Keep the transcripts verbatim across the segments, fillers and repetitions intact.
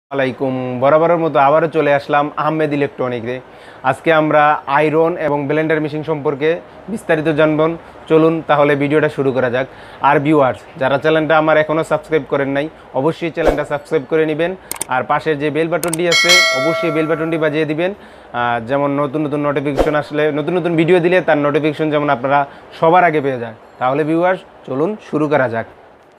আলাইকুম বরাবরের মতো আবারও চলে আসলাম আহমেদ ইলেকট্রনিক্সে। আজকে আমরা আয়রন এবং ব্লেন্ডার মেশিন সম্পর্কে বিস্তারিত জানবেন। চলুন তাহলে ভিডিওটা শুরু করা যাক। আর ভিউয়ার্স, যারা চ্যানেলটা আমার এখনও সাবস্ক্রাইব করেন নাই, অবশ্যই চ্যানেলটা সাবস্ক্রাইব করে নেবেন। আর পাশের যে বেল বাটনটি আছে, অবশ্যই বেল বাটনটি বাজিয়ে দিবেন, যেমন নতুন নতুন নোটিফিকেশন আসলে, নতুন নতুন ভিডিও দিলে তার নোটিফিকেশন যেমন আপনারা সবার আগে পেয়ে যায়। তাহলে ভিউয়ার্স, চলুন শুরু করা যাক।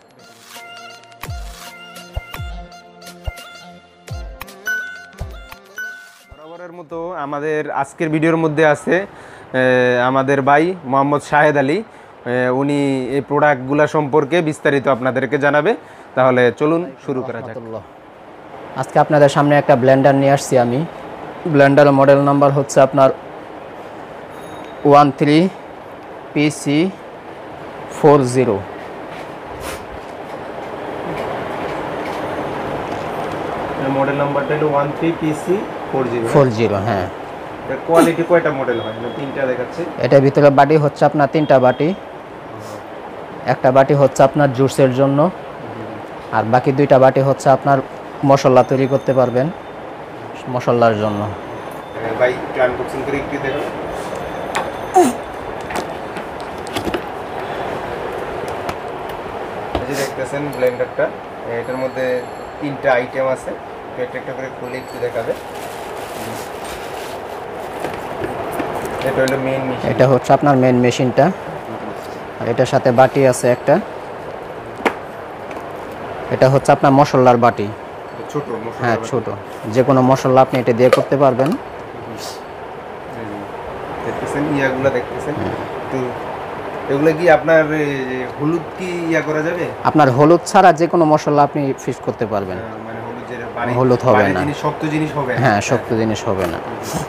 বরাবরের মতো আমাদের আজকের ভিডিওর মধ্যে আছে আমাদের ভাই মোহাম্মদ শাহেদ আলী। উনি এই প্রোডাক্টগুলো সম্পর্কে বিস্তারিত আপনাদেরকে জানাবে। তাহলে চলুন শুরু করা যাক। আজকে আপনাদের সামনে একটা ব্লেন্ডার নিয়ে আসছি আমি। ব্লেন্ডারের মডেল নাম্বার হচ্ছে আপনার one three P C four zero. Model নাম্বারটা হলো one three P C four zero four zero হ্যাঁ। এর কোয়ালিটি কয়টা মডেল হয়? না তিনটা দেখাচ্ছে। এটার ভিতরে বাটি হচ্ছে আপনার তিনটা বাটি। একটা বাটি হচ্ছে আপনার জুসের জন্য, আর বাকি দুইটা বাটি হচ্ছে আপনার মশলা তৈরি করতে পারবেন মশলার জন্য। ভাই একটু আনবক্সিং করে একটু দেখো। এই যে দেখতেছেন ব্লেন্ডারটা, এটার মধ্যে তিনটা আইটেম আছে। একটা একটা করে খুলে একটু দেখাবে। এটা হলো মেইন মেশিন। এটা হচ্ছে আপনার মেইন মেশিনটা, আর এটার সাথে বাটি আছে একটা। এটা হচ্ছে আপনার মশলার বাটি, ছোট মশলা। হ্যাঁ ছোট, যে কোনো মশলা আপনি এটা দিয়ে করতে পারবেন। দেখতেছেন ইয়াগুলো দেখতেছেন তো, এগুলো কি আপনার হলুদ কি ইয়া করা যাবে? আপনার হলুদ ছাড়া যে কোনো মশলা আপনি ফিক্স করতে পারবেন। মানে হলুদ যেটা বাড়ি হলুদ হবে না, শক্ত জিনিস হবে। হ্যাঁ শক্ত জিনিস হবে না।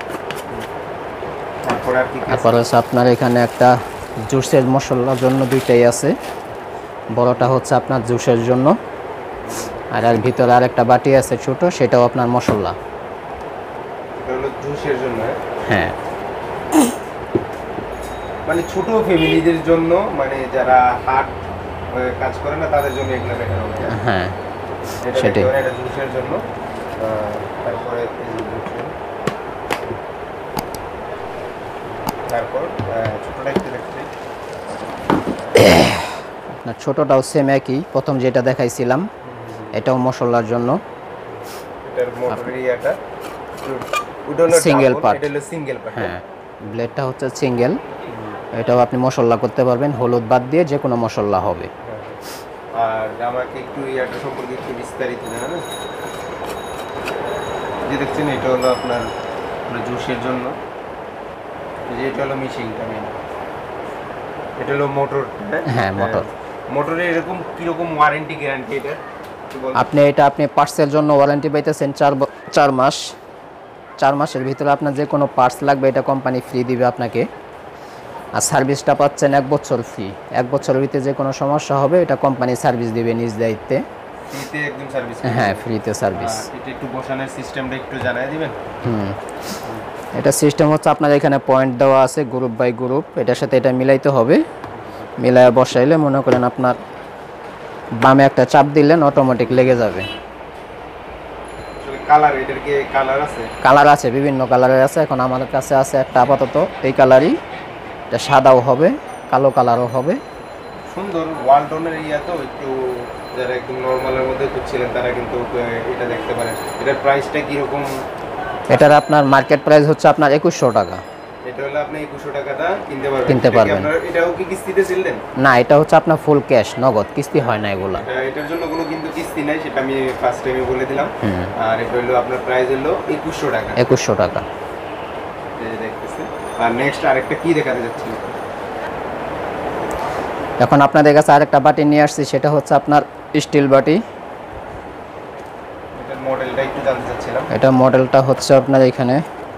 তারপর আর কি তারপর হচ্ছে আপনার এখানে একটা জুসের মশলার জন্য দুইটাই আছে। বড়টা হচ্ছে আপনার জুসের জন্য, আর এর ভিতরে আরেকটা বাটি আছে ছোট, সেটাও আপনার মশলা। এটা হলো জুসের জন্য। হ্যাঁ, মানে ছোট ফ্যামিলিদের জন্য, মানে যারা হার্ট কাজ করে না তাদের জন্য এগুলো বেটার হবে। হ্যাঁ সেটাই, এটা জুসের জন্য। তারপরে তারপর ছোটটা একটু দেখতে, আপনার ছোটটাও সেম একই, প্রথম যেটা দেখাইছিলাম এটাও মশলার জন্য। এটার মোটর ইয়াটা সিঙ্গেল পার্ট, এটা হলো সিঙ্গেল পার্ট। হ্যাঁ ব্লেডটা হচ্ছে সিঙ্গেল। এটাও আপনি মশলা করতে পারবেন, হলুদ বাদ দিয়ে যে কোনো মশলা হবে। আর আমাকে একটু ইয়াটা সম্পর্কে একটু বিস্তারিত জানাবেন। যে দেখছেন এটা হলো আপনার জুসের জন্য, যে এটা হলো মেশিনটা মেন, এটা হলো মোটর। হ্যাঁ মোটর। মোটরে এরকম কিরকম ওয়ারেন্টি গ্যারান্টি এটা? আপনি এটা আপনি পার্টসের জন্য ওয়ারেন্টি পাইতেছেন চার চার মাস। চার মাসের ভিতরে আপনার যে কোনো পার্টস লাগবে এটা কোম্পানি ফ্রি দিবে আপনাকে। আর সার্ভিসটা পাচ্ছেন এক বছর ফ্রি। এক বছরের ভিতরে যে কোনো সমস্যা হবে এটা কোম্পানি সার্ভিস দিবে নিজ দায়িত্বে। ফ্রিতে একদম সার্ভিস? হ্যাঁ ফ্রিতে সার্ভিস। এটা একটু বসানোর সিস্টেমটা একটু জানাই দিবেন। হুম, এটা সিস্টেম হচ্ছে আপনার এখানে পয়েন্ট দেওয়া আছে গ্রুপ বাই গ্রুপ, এটার সাথে এটা মিলাইতে হবে। মিলায় বসাইলে মনে করেন আপনার বামে একটা চাপ দিলেন অটোমেটিক লেগে যাবে। কালার, এটার কি কালার আছে? কালার আছে, বিভিন্ন কালারের আছে। এখন আমার কাছে আছে একটা আপাতত এই কালারই। এটা সাদাও হবে, কালো কালারও হবে। সুন্দর ওয়ালটনের ইয়া তো, একটু যারা একদম নরমালের মধ্যে খুঁজছিলেন তারা কিন্তু এটা দেখতে পারেন। এটার প্রাইসটা কিরকম? এটার আপনার মার্কেট প্রাইস হচ্ছে আপনার একুশশো টাকা। এটা হলো আপনি একুশশো টাকাটা কিনতে পারবেন। কিনতে পারবেন। এটাও কি কিস্তিতে ছিলেন? না, এটা হচ্ছে আপনার ফুল ক্যাশ, নগদ, কিস্তি হয় না এগুলা। এটার জন্য কোনো কিন্তু কিস্তি নাই, সেটা আমি ফার্স্ট টাইমে বলে দিলাম। আর এটা হলো আপনার প্রাইস হলো একুশশো টাকা। একুশশো টাকা। এই দেখতেছেন। আর নেক্সট আরেকটা কি দেখাতে যাচ্ছি? এখন আপনাদের কাছে আরেকটা বাটি নিয়ে আসছি, সেটা হচ্ছে আপনার স্টিল বাটি। এটার মডেলটা একটু জানতে চাচ্ছিলাম। এটা মডেলটা হচ্ছে আপনার এখানে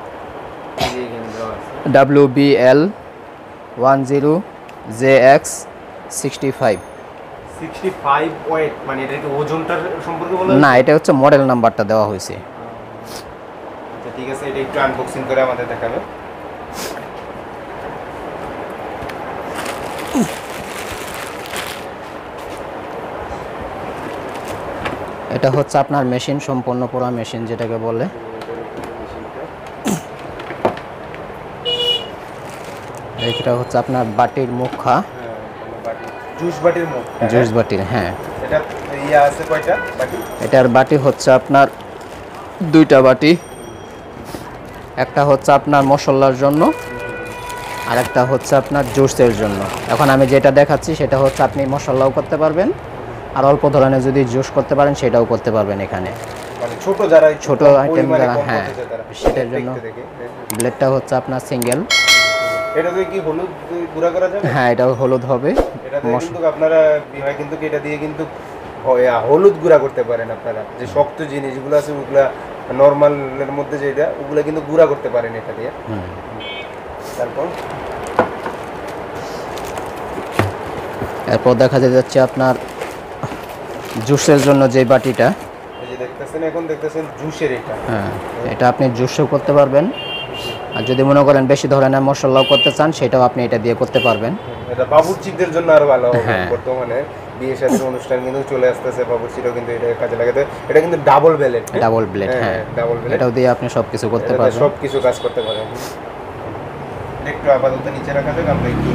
W B L one zero J X sixty five. Sixty five wait, মানে এটা কি ওজনটার সম্পর্কে বলা? না, এটা হচ্ছে মডেল নাম্বারটা দেওয়া হয়েছে। আচ্ছা ঠিক আছে, এটা একটু আনবক্সিং করে আমাদের দেখাবে। এটা এটা হচ্ছে আপনার মেশিন, সম্পূর্ণ পুরো মেশিন যেটাকে বলে। এটা হচ্ছে আপনার বাটির মুখা, জুস বাটির মুখ, জুস বাটির। হ্যাঁ, এটা ইয়া আছে কয়টা বাটি? এটার বাটি হচ্ছে আপনার দুইটা বাটি, একটা হচ্ছে আপনার মশলার জন্য আর একটা হচ্ছে আপনার জুসের জন্য। এখন আমি যেটা দেখাচ্ছি সেটা হচ্ছে আপনি মশলাও করতে পারবেন, আর অল্প ধরনের যদি জুস করতে পারেন সেটাও করতে পারবেন এখানে। মানে ছোট যারা ছোট আইটেম যারা, হ্যাঁ সেটার জন্য। ব্লেডটা হচ্ছে আপনার সিঙ্গেল। এটা দিয়ে কি হলুদ গুঁড়া করা যাবে? হ্যাঁ, এটাও হলুদ হবে। এটা দিয়ে কিন্তু আপনারা বিভাগ কিন্তু এটা দিয়ে কিন্তু হলুদ গুঁড়া করতে পারেন আপনারা। যে শক্ত জিনিসগুলো আছে ওগুলা নরমালের মধ্যে যেটা ওগুলা কিন্তু গুঁড়া করতে পারেন এটা দিয়ে। তারপর এরপর দেখা যাচ্ছে আপনার জুসের জন্য যে বাটিটা, এই যে দেখতেছেন, এখন দেখতেছেন জুসের এটা। হ্যাঁ, এটা আপনি জুসও করতে পারবেন, আর যদি মনে করেন বেশি ধরনের মশলাও করতে চান সেটাও আপনি এটা দিয়ে করতে পারবেন। এটা বাবুর্চিদের জন্য আরো ভালো হবে। বর্তমানে বিয়ে শাদীর অনুষ্ঠান কিন্তু চলে আসতেছে, বাবুর্চিরাও কিন্তু এটা কাজে লাগাতে। এটা কিন্তু ডাবল ব্লেড, ডাবল ব্লেড। হ্যাঁ, ডাবল ব্লেড। এটাও দিয়ে আপনি সবকিছু করতে পারবেন, সবকিছু কাজ করতে পারেন। একটু আপাতত নিচে রাখা যাক, আমরা একটু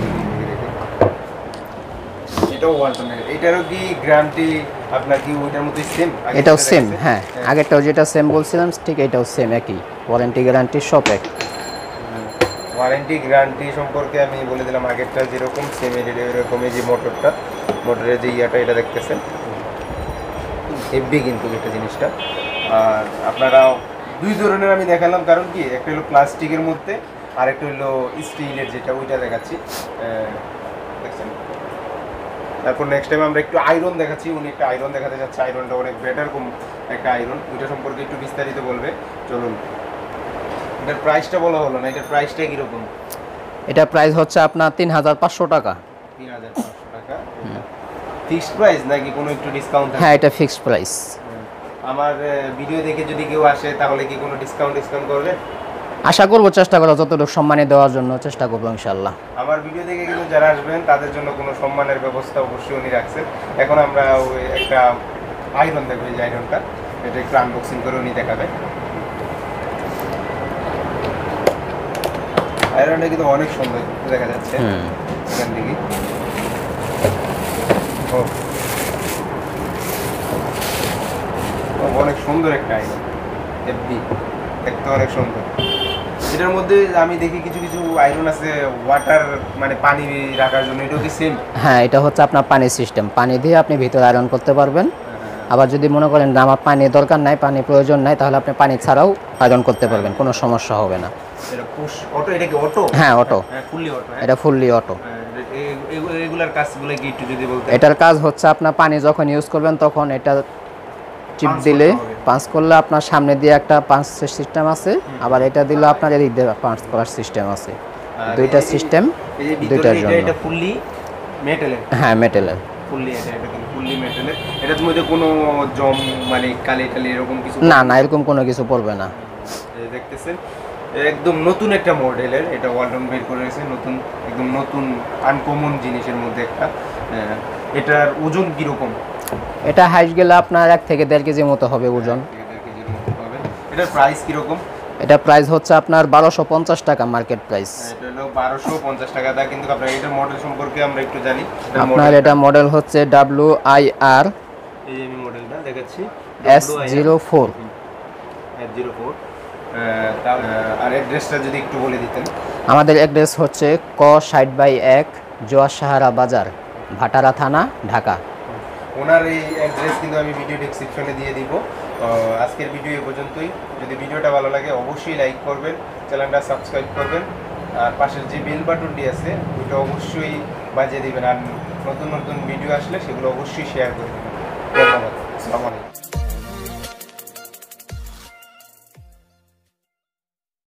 এটাও ওয়ালটনের। এটারও কি গ্যারান্টি আপনার কি ওইটার মতোই সেম? এটাও সেম। হ্যাঁ, আগেরটাও যেটা সেম বলছিলাম ঠিক এটাও সেম, একই ওয়ারেন্টি গ্যারান্টি সব এক। ওয়ারেন্টি গ্যারান্টি সম্পর্কে আমি বলে দিলাম, আগেরটা যেরকম সেম এরকমই। যে মোটরটা, মোটরের যে ইয়াটা এটা দেখতেছেন হেভি কিন্তু এটা জিনিসটা। আর আপনারা দুই ধরনের আমি দেখালাম, কারণ কি একটা হলো প্লাস্টিকের মধ্যে আর একটা হলো স্টিলের, যেটা ওইটা দেখাচ্ছি দেখছেন। তারপর নেক্সট টাইম আমরা একটু আয়রন দেখাচ্ছি। উনি একটা আয়রন দেখাতে যাচ্ছে, আয়রনটা অনেক বেটার কম একটা আয়রন, ওইটা সম্পর্কে একটু বিস্তারিত বলবে। চলুন, এটার প্রাইসটা বলা হলো না, এটার প্রাইসটা কীরকম? এটা প্রাইস হচ্ছে আপনার তিন হাজার পাঁচশো টাকা। তিন হাজার পাঁচশো টাকা ফিক্সড প্রাইস নাকি কোনো একটু ডিসকাউন্ট? হ্যাঁ, এটা ফিক্সড প্রাইস। আমার ভিডিও দেখে যদি কেউ আসে তাহলে কি কোনো ডিসকাউন্ট ডিসকাউন্ট করবে? আশা করবো, চেষ্টা করবো যতটুকু সম্মানে দেওয়ার জন্য চেষ্টা করবো ইনশাল্লাহ। আমার ভিডিও দেখে কিন্তু যারা আসবেন তাদের জন্য কোনো সম্মানের ব্যবস্থা অবশ্যই উনি রাখছেন। এখন আমরা ওই একটা আয়রন দেখবো, এই আয়রনটা এটা একটু আনবক্সিং করে উনি দেখাবে। আয়রনটা কিন্তু অনেক সুন্দর দেখা যাচ্ছে এখান থেকে। অনেক সুন্দর একটা আয়রন, হেভি দেখতে অনেক সুন্দর। এটার মধ্যে আমি দেখি কিছু কিছু আয়রন আছে ওয়াটার, মানে পানি রাখার জন্য, এটাও কি সেম? হ্যাঁ, এটা হচ্ছে আপনার পানি সিস্টেম, পানি দিয়ে আপনি ভিতরে আয়রন করতে পারবেন। আবার যদি মনে করেন না আমার পানি দরকার নাই, পানি প্রয়োজন নাই, তাহলে আপনি পানি ছাড়াও আয়রন করতে পারবেন, কোনো সমস্যা হবে না। এটা পুশ অটো? এটা কি অটো? হ্যাঁ, অটো। হ্যাঁ, ফুললি অটো। এটা ফুললি অটো। এগুলার কাজগুলো কি একটু যদি বলতেন? এটার কাজ হচ্ছে আপনার পানি যখন ইউজ করবেন তখন এটা চিপ দিলে পাঁচ করলে আপনার সামনে দিয়ে একটা পাঁচ সিস্টেম আছে, আবার এটা দিলে আপনার এদিক দিয়ে পাঁচ করার সিস্টেম আছে। দুইটা সিস্টেম দুইটার জন্য। এটা ফুললি মেটালের? হ্যাঁ, মেটালের। ফুললি এটা এটা কিন্তু ফুললি মেটালের। এটার মধ্যে কোনো জম মানে কালি টালি এরকম কিছু না না, এরকম কোনো কিছু পড়বে না। এই দেখতেছেন একদম নতুন একটা মডেলের, এটা ওয়ালটন বের করেছে নতুন, একদম নতুন আনকমন জিনিসের মধ্যে একটা। এটার ওজন কিরকম? এটা হাইট গেলে আপনার এক থেকে দেড় কেজির মতো হবে ওজন। এটার প্রাইস কিরকম? এটা প্রাইস হচ্ছে আপনার বারোশো পঞ্চাশ টাকা মার্কেট প্রাইস। এটা হলো বারোশো পঞ্চাশ টাকা দা। কিন্তু আপনার এটার মডেল সম্পর্কে আমরা একটু জানি। আপনার এটা মডেল হচ্ছে ডাব্লিউ আই আর, এই যে আমি মডেলটা দেখাচ্ছি, S zero four. S zero four. আর অ্যাড্রেসটা যদি একটু বলে দিতেন। আমাদের অ্যাড্রেস হচ্ছে ক ষাট বাই এক, জোয়ার সাহারা বাজার, ভাটারা থানা, ঢাকা। ওনার এই অ্যাড্রেস কিন্তু আমি ভিডিও ডেসক্রিপশনে দিয়ে দিব। আজকের ভিডিও এ পর্যন্তই। যদি ভিডিওটা ভালো লাগে অবশ্যই লাইক করবেন, চ্যানেলটা সাবস্ক্রাইব করবেন, আর পাশের যে বেল বাটনটি আছে ওইটা অবশ্যই বাজিয়ে দিবেন। আর নতুন নতুন ভিডিও আসলে সেগুলো অবশ্যই শেয়ার করে দেবেন। ধন্যবাদ। আসসালামু আলাইকুম।